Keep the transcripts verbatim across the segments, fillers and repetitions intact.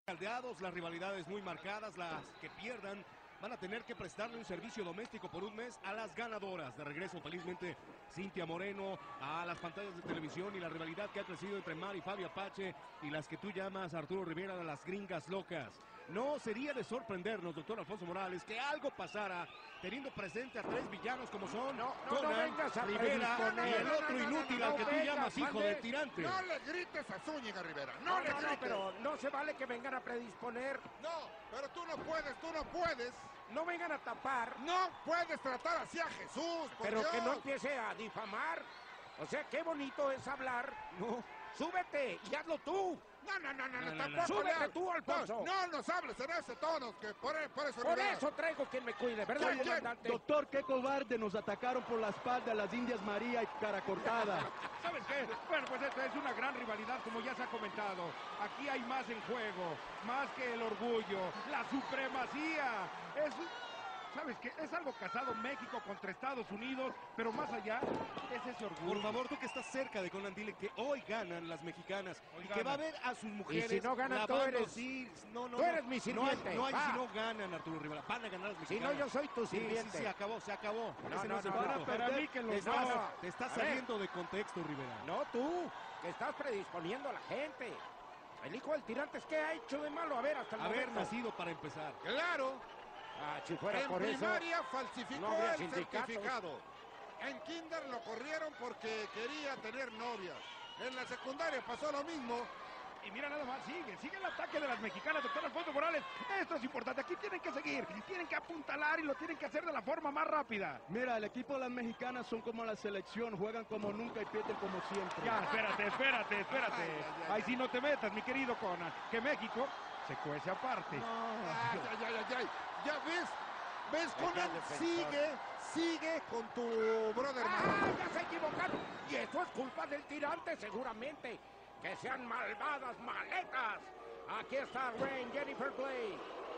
Caldeados, las rivalidades muy marcadas, las que pierdan van a tener que prestarle un servicio doméstico por un mes a las ganadoras. De regreso, felizmente, Cintia Moreno a las pantallas de televisión y la rivalidad que ha crecido entre Mari y Fabi Apache y las que tú llamas, Arturo Rivera, de las gringas locas. No sería de sorprendernos, doctor Alfonso Morales, que algo pasara teniendo presente a tres villanos como son no, no, Conan, no vengas a Rivera no, no, y el no, otro no, no, inútil no, no, al que no tú vengas, llamas hijo Valdés. de tirante. No le grites a Zúñiga, Rivera. No, No, le no, grites. no, pero no se vale que vengan a predisponer. No, pero tú no puedes, tú no puedes. No vengan a tapar. No puedes tratar así a Jesús, por Pero Dios. que no empiece a difamar. O sea, qué bonito es hablar. No. Súbete y hazlo tú. No, no, no, no, No, no, tampoco. no. Súbete le- tú, Alfonso. No, no nos hables en ese tono, que por, por eso... Por Rivera. eso traigo quien me cuide, ¿verdad, ¿Quién, quién? comandante? Doctor, qué cobarde, nos atacaron por la espalda las Indias María y cara cortada. ¿Sabes qué? Bueno, pues esta es una gran rivalidad, como ya se ha comentado. Aquí hay más en juego, más que el orgullo, la supremacía. Es, ¿sabes qué? Es algo casado México contra Estados Unidos, pero más allá es ese orgullo. Por favor, tú que estás cerca de Conan, dile que hoy ganan las mexicanas Hoy y que ganan. va a ver a sus mujeres. Y si no ganan, tú lavando, eres- sí, no, no, tú no. eres mi No hay, sirviente, no hay va. si no ganan, Arturo Rivera. Van a ganar las Si mexicanas. no, yo soy tu Sí, sí, sirviente. sí, acabó, se acabó. No, Ese no, es el no, punto. no, para mí que te los estás, dos- te estás A ver. saliendo de contexto, Rivera. No tú, que estás predisponiendo a la gente. El hijo del tirante, ¿qué ha hecho de malo? A ver, hasta el Haber momento. nacido para empezar. Claro, Ah, si fuera en por eso. primaria falsificó no habría el sindicatos. certificado. En kinder lo corrieron porque quería tener novias. En la secundaria pasó lo mismo. Y mira nada más, sigue, sigue el ataque de las mexicanas, doctor Alfonso Morales. Esto es importante, aquí tienen que seguir, tienen que apuntalar y lo tienen que hacer de la forma más rápida. Mira, el equipo de las mexicanas son como la selección, juegan como nunca y pierden como siempre. Ya, espérate, espérate, espérate. Ay, ay, ay, Ahí ay. sí no te metas, mi querido Conan, que México se cuece aparte. Ay, ay, ay, ay, ay. ¿Ya ves? ¿Ves, Venga, Conan? defensor. Sigue, sigue con tu brother. ¡Ah, ya se equivocaron! Y eso es culpa del tirante, seguramente. Que sean malvadas maletas. Aquí está Rain, Jennifer Blake.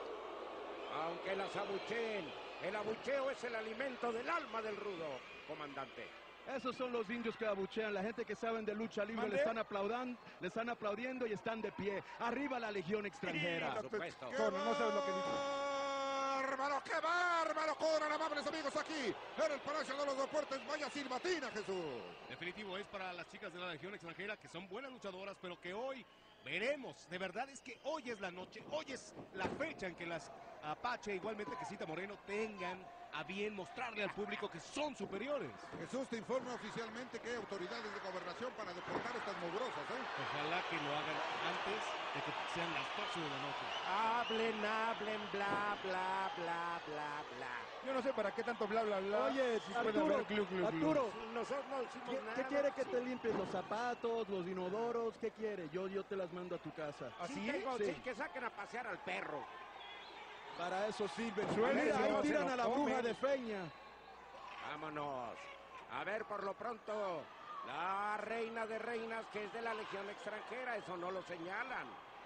Aunque las abucheen, el abucheo es el alimento del alma del rudo, comandante. Esos son los indios que abuchean, la gente que saben de lucha libre ¿Mande? le están aplaudiendo, le están aplaudiendo y están de pie. Arriba la legión extranjera. Por supuesto. ¡Qué Conan, no sabes lo que dijo. bárbaro! ¡Qué bárbaro, Conan, amables amigos, aquí en el Palacio de los Deportes! ¡Vaya silbatina, Jesús! Definitivo es para las chicas de la Legión extranjera, que son buenas luchadoras, pero que hoy veremos. De verdad es que hoy es la noche, hoy es la fecha en que las Apache, igualmente que Cintia Moreno, tengan a bien mostrarle al público que son superiores. Jesús te informa oficialmente que hay autoridades de gobernación para deportar estas mugrosas, ¿eh? Ojalá que lo hagan antes de que sean las doce de la noche. Hablen, hablen, bla, bla, bla, bla, bla. Yo no sé para qué tanto bla, bla, bla. Oye, Si puede Arturo, haber glu, glu, glu. Arturo, Si nosotros no hicimos ¿qué, nada. qué quiere que sí. te limpies los zapatos, los inodoros? ¿Qué quiere? Yo, yo te las mando a tu casa. ¿Así? Sí, tengo, Sí. sí, que saquen a pasear al perro. Para eso sirven. Suele, Mira, si ahí no, se tiran lo a la comen. bruja de Feña. Vámonos. A ver, por lo pronto, la reina de reinas que es de la Legión extranjera, eso no lo señalan.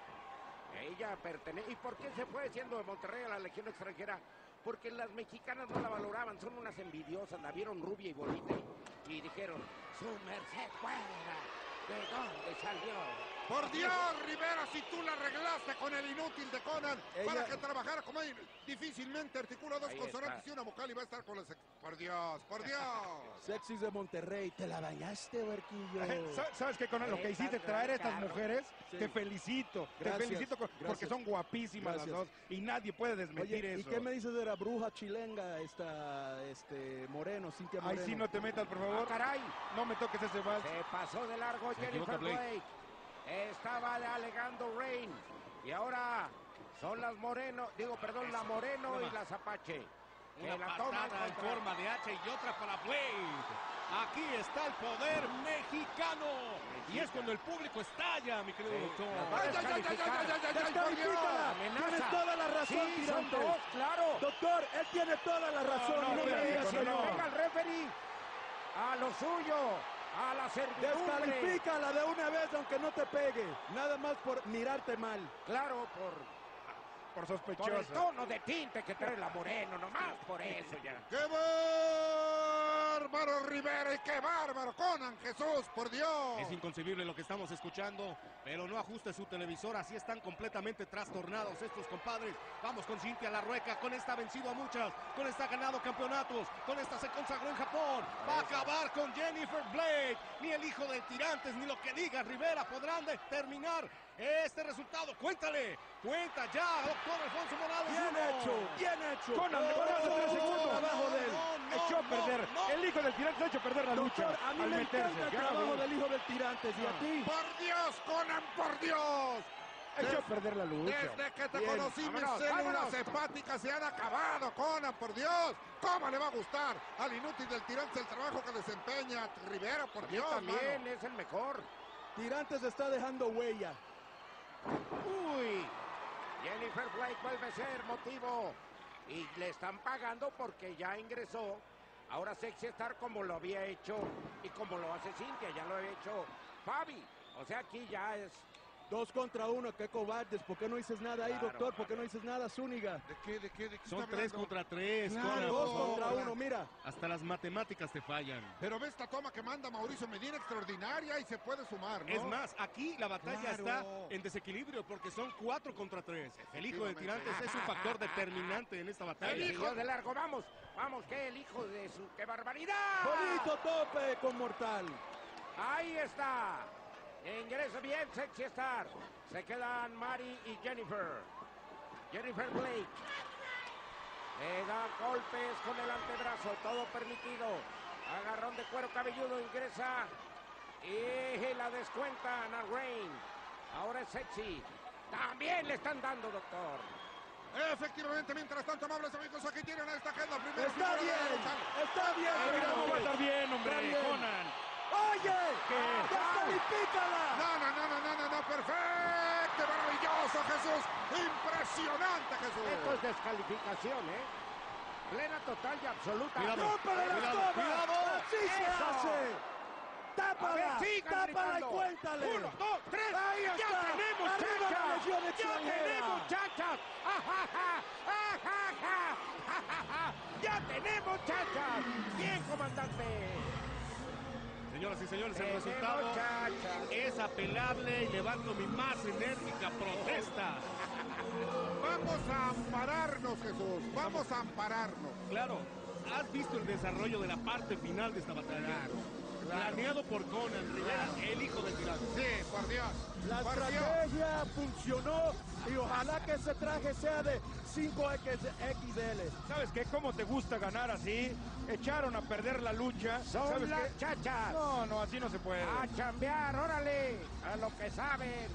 Ella pertenece. ¿Y por qué se fue siendo de Monterrey a la Legión extranjera? Porque las mexicanas no la valoraban, son unas envidiosas, la vieron rubia y bonita y dijeron, su merced fuera, ¿de dónde salió? ¡Por Dios, Rivera, si tú la arreglaste con el inútil de Conan Ella- para que trabajara como él! Difícilmente articula dos Ahí consonantes está. y una vocal y va a estar con las... ¡Por Dios, por Dios! Sexys de Monterrey. ¿Te la bañaste, Huerquillo? Sa- ¿Sabes qué, Conan? Lo que hiciste, Estas traer a estas carros. mujeres, Sí. te felicito. Gracias, te felicito con- porque gracias. son guapísimas Gracias. las dos y nadie puede desmentir Oye, ¿y eso. qué me dices de la bruja chilenga, esta, este, Moreno, Cintia Ahí Moreno? sí no te metas, por ¡Ah, favor. caray! No me toques ese vals. Se pasó de largo Se Jennifer equivoca Blake. Blake. Estaba alegando Rain. Y ahora son las Moreno, digo, perdón, la Moreno y las Apache. Que Una la toman patada en contra- forma de hacha y otra para Blade. Aquí está el poder mexicano. Y es cuando el público estalla, mi querido Sí, doctor. las va a ¡Ay, ay, ay, ay, ay, ay, ay, ay, ay, por Dios! ¡Descalifícala! Amenaza. Tienes toda la razón, Sí, son tirante. dos, claro. Doctor, él tiene toda la razón. no, y no me espérate, digas que no, no. Venga el referee. A lo suyo. A la servidumbre. Descalifícala de una vez, aunque no te pegue. Nada más por mirarte mal. Claro, por... por Por el sospechosa. tono de tinte que trae la Moreno, nomás por eso ya. ¡Qué bárbaro Rivera y qué bárbaro Conan, Jesús, por Dios! Es inconcebible lo que estamos escuchando, pero no ajuste su televisor, así están completamente trastornados estos compadres. Vamos con Cintia La Rueca, con esta ha vencido a muchas, con esta ha ganado campeonatos, con esta se consagró en Japón, va a acabar con Jennifer Blake. Ni el hijo de Tirantes, ni lo que diga Rivera podrán determinar este resultado. Cuéntale, cuenta ya, doctor Alfonso Morales. Bien uno. hecho, bien hecho. Conan, le No, ganaste tres no, segundos. trabajo de él. no, no, Echó a no, perder. no. El hijo del tirante ha hecho perder la lucha. Doctor, a mí al me meterse. encanta el Ya lo trabajo vi. del hijo del Tirantes. ¿Y a ti? ¡Por Dios, Conan, por Dios! Echó a perder la lucha. Desde que te Bien, conocí, mis vámonos, células vámonos. hepáticas se han acabado, Conan, por Dios. ¿Cómo le va a gustar al inútil del Tirantes el trabajo que desempeña Rivera, por Dios, También mano? es el mejor. Tirantes está dejando huella. Uy, Jennifer Blake vuelve a ser motivo y le están pagando porque ya ingresó. Ahora Sexy Star como lo había hecho y como lo hace Cintia, ya lo había hecho Fabi. O sea, aquí ya es... Dos contra uno, qué cobardes. ¿Por qué no dices nada ahí, Claro, doctor? ¿Por qué claro. no dices nada, Zúñiga? ¿De qué, de qué, de qué Son está tres hablando? contra tres, Claro. Conan, Dos por favor. contra Ahora. uno, mira. Hasta las matemáticas te fallan. Pero ve esta toma que manda Mauricio Medina, extraordinaria, y se puede sumar, ¿no? Es más, aquí la batalla Claro. está en desequilibrio porque son cuatro contra tres. El hijo de Efectivamente. Tirantes es un factor determinante en esta El batalla. hijo de largo, vamos, vamos, que el hijo de su... ¡Qué barbaridad! Bonito tope con Mortal. Ahí está. Ingresa bien Sexy Star. Se quedan Mari y Jennifer. Jennifer Blake. Le da golpes con el antebrazo, todo permitido. Agarrón de cuero cabelludo, ingresa. Y la descuentan a Rain. Ahora es Sexy. También le están dando, doctor. Efectivamente, mientras tanto, amables amigos, aquí tienen a esta que es la primera Está figura de la bien, lucha. está bien. Mira, no va a Tirantes. estar bien, hombre, Está bien. Conan. ¡Oye! ¿Qué? ¡Descalifícala! No, no, no, no, no, no, no, perfecto, maravilloso, Jesús. Impresionante, Jesús. Esto es descalificación, ¿eh? Plena, total y absoluta. Cuidado. ¡Rómpele la Cuidado, escoba! cuidado. ¡Así se Eso. hace! A ¡Tápala! ver, sigan ¡Tápala y gritando. cuéntale! Uno, dos, tres. ¡Ahí ¡Ya está! tenemos ¡Arriba la chachas! legión ¡Ya extranjera! tenemos chachas! ¡Ajaja! ¡Ajaja! ¡Ajaja! ¡Ya tenemos chachas! ¡Bien, comandante! Señoras y señores, el Tenemos resultado chachas. es apelable y levanto mi más enérgica protesta. Vamos a ampararnos, Jesús. Vamos a ampararnos. Claro, has visto el desarrollo de la parte final de esta batalla. Planeado por Conan Rivera, el hijo del Tirante. Sí, por Dios. La por Dios. estrategia funcionó y ojalá que ese traje sea de cinco equis ele. ¿Sabes qué? ¿Cómo te gusta ganar así? Echaron a perder la lucha. Son ¿Sabes las qué? chachas. No, no, así no se puede. A chambear, órale. A lo que saben.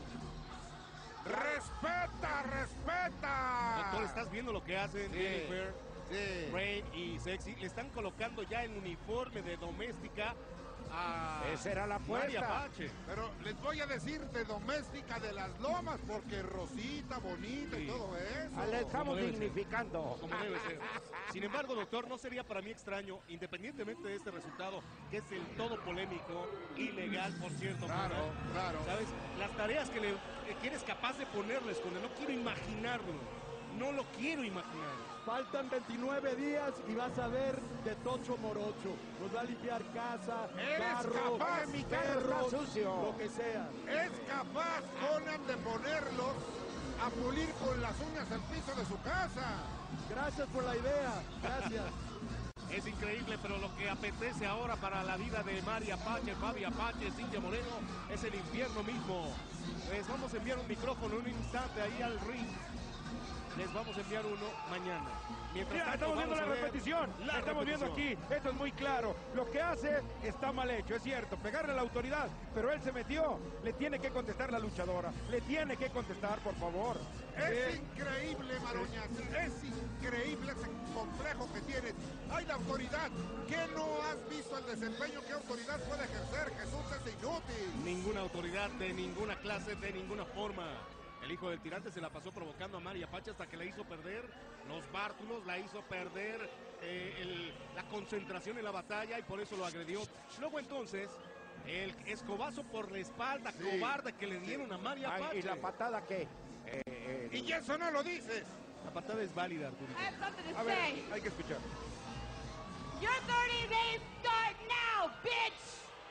Respeta, respeta. Doctor, ¿estás viendo lo que hacen Sí. Jennifer, Sí. Rain y Sexy? Le están colocando ya el uniforme de doméstica a Esa era la María apuesta. Pache. Pero les voy a decir de doméstica de las lomas, porque Rosita, bonita y Sí. todo eso. Ah, Le estamos debe ser. dignificando. Como debe ser. Sin embargo, doctor, no sería para mí extraño, independientemente de este resultado, que es el todo polémico, ilegal, por cierto. Claro, Conan. claro. ¿Sabes? Las tareas que, le, que eres capaz de ponerles con él, no quiero imaginarlo. No lo quiero imaginar. Faltan veintinueve días y vas a ver de Tocho Morocho. Nos va a limpiar casa, Eres carro, capaz, mi carro está perros, sucio. lo que sea. Es capaz Conan de ponerlos a pulir con las uñas el piso de su casa. Gracias por la idea. Gracias. Es increíble, pero lo que apetece ahora para la vida de María Apache, Fabi Apache, Cintia Moreno, es el infierno mismo. Les vamos a enviar un micrófono en un instante ahí al ring. Les vamos a enviar uno mañana. Mientras Mira, tanto, estamos viendo vamos la a ver repetición. la La estamos viendo repetición. aquí. Esto es muy claro. Lo que hace está mal hecho, es cierto. Pegarle a la autoridad. Pero él se metió. Le tiene que contestar la luchadora. Le tiene que contestar, por favor. Es Sí. increíble, Maroñas. Es increíble ese complejo que tienes. Hay la autoridad. ¿Qué no has visto el desempeño? ¿Qué autoridad puede ejercer? Jesús es inútil. Ninguna autoridad de ninguna clase, de ninguna forma. El hijo del Tirante se la pasó provocando a María Pache hasta que la hizo perder los bártulos, la hizo perder eh, el- la concentración en la batalla y por eso lo agredió. Luego entonces, el escobazo por la espalda Sí. cobarde que le dieron a María Ay, Pache. y la patada que... eh, eh, Y eso no lo dices. La patada es válida, Arturito. I have something to A ver, say. hay que escuchar. Your thirty days start now, bitch!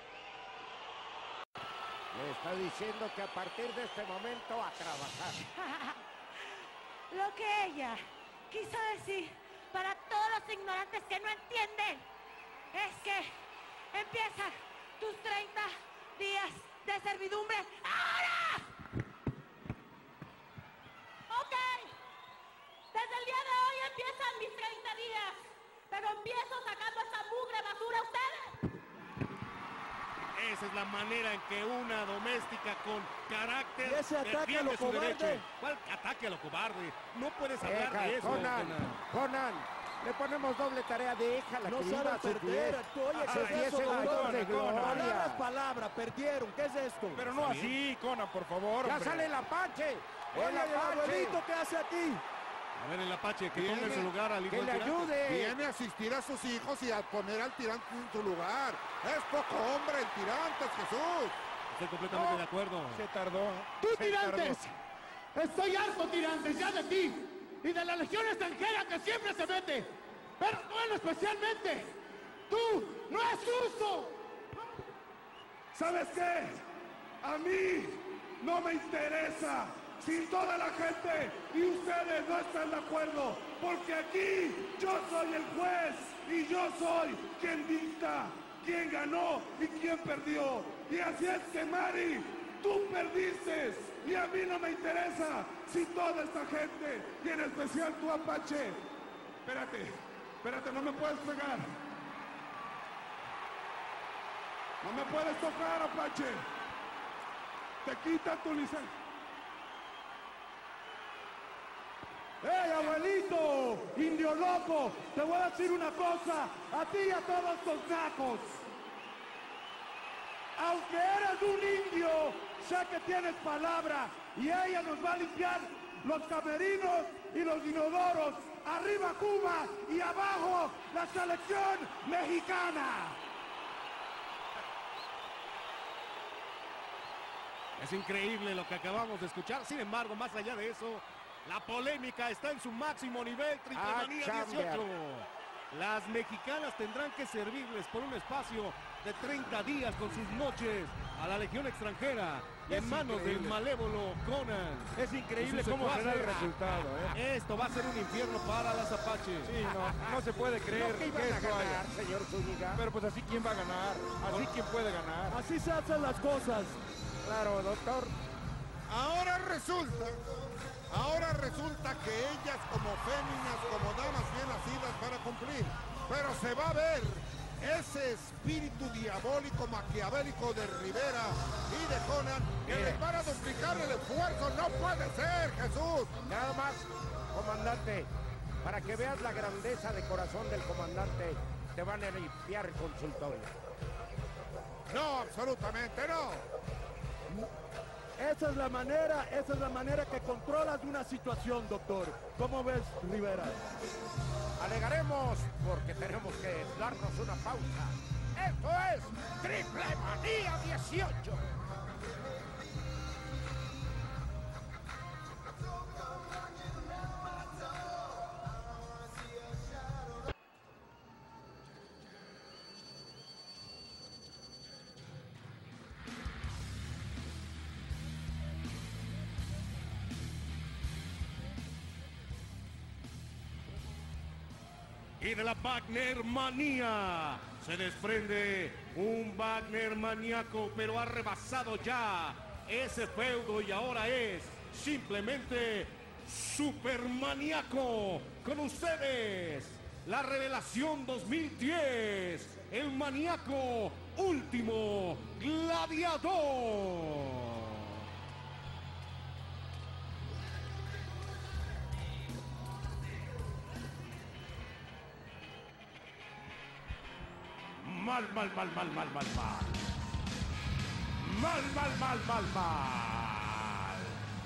Le está diciendo que a partir de este momento a trabajar. Lo que ella quiso decir para todos los ignorantes que no entienden es que empiezan tus treinta días de servidumbre ahora. Ok, desde el día de hoy empiezan mis treinta días, pero empiezo sacando esa mugre basura a ustedes. Esa es la manera en que una doméstica con carácter ¿Y ese ataque defiende a lo su cobarde? derecho. ¿Cuál ataque a lo cobarde? No puedes hablar Deja, de eso, Conan, Conan. Conan, le ponemos doble tarea, déjala No que viva sabe sus perder. diez. Tú, Oye, ¿qué Sus es diez eso, segundos doctor? de Palabras, gloria. palabras, perdieron. ¿Qué es esto? Pero no así, Conan, por favor, Ya hombre. sale el Apache. Oye, El el Apache. abuelito, ¿qué hace aquí? A ver, el Apache, que Viene, ponga en su lugar al hijo Que del le tirante. ayude. Viene a asistir a sus hijos y a poner al tirante en su lugar. Es poco hombre el tirante, Jesús. Estoy completamente de acuerdo. Se tardó. ¡Tú, se tirantes! tardó. Estoy harto, tirantes, ya de ti y de la legión extranjera que siempre se mete. Pero tú en especialmente. ¡Tú! ¡No es justo! ¿Sabes qué? A mí no me interesa si toda la gente y ustedes no están de acuerdo, porque aquí yo soy el juez y yo soy quien dicta quién ganó y quién perdió. Y así es que, Mari, tú perdiste y a mí no me interesa si toda esta gente, y en especial tu Apache. Espérate, espérate, no me puedes pegar. No me puedes tocar, Apache. Te quitan tu licencia. ¡Ey, abuelito! ¡Indio loco! Te voy a decir una cosa, a ti y a todos tus nacos. Aunque eres un indio, sé que tienes palabra y ella nos va a limpiar los camerinos y los inodoros. Arriba Cuba y abajo la selección mexicana. Es increíble lo que acabamos de escuchar. Sin embargo, más allá de eso, la polémica está en su máximo nivel. Triple Ah, Manía chamber. dieciocho. Las mexicanas tendrán que servirles por un espacio de treinta días con sus noches a la legión extranjera y Es en manos del increíble. malévolo Conan. Es increíble Y sus cómo será el secuaces. resultado, ¿eh? Esto va a ser un infierno para las Apaches. Sí, no, no se puede creer No que que iban a esto haya. ganar, señor Zúñiga. Pero pues así, ¿quién va a ganar? Así, ¿quién puede ganar? Así se hacen las cosas. Claro, doctor. Ahora resulta, ahora resulta que ellas como féminas, como damas bien nacidas para cumplir, pero se va a ver ese espíritu diabólico maquiavélico de Rivera y de Conan que Mire. les van a duplicar el esfuerzo. No puede ser, Jesús. Nada más, comandante, para que veas la grandeza de corazón del comandante, te van a limpiar el consultorio. No, absolutamente no. Esa es la manera, esa es la manera que controlas una situación, doctor. ¿Cómo ves, Rivera? Alegaremos porque tenemos que darnos una pausa. Esto es Triple Manía dieciocho. Y de la Wagner Manía se desprende un Wagner maníaco, pero ha rebasado ya ese feudo y ahora es simplemente supermaníaco. Con ustedes, la revelación dos mil diez, el maníaco último gladiador. Mal, mal, mal, mal, mal, mal, mal. Mal, mal, mal, mal, mal.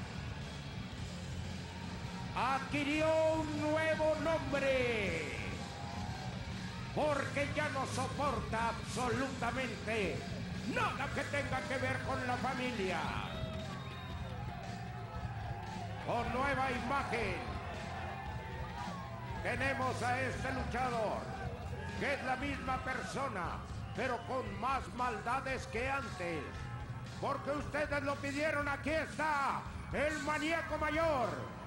Adquirió un nuevo nombre. Porque ya no soporta absolutamente nada que tenga que ver con la familia. con nueva imagen. Tenemos a este luchador, que es la misma persona, pero con más maldades que antes. Porque ustedes lo pidieron, aquí está, el maníaco mayor,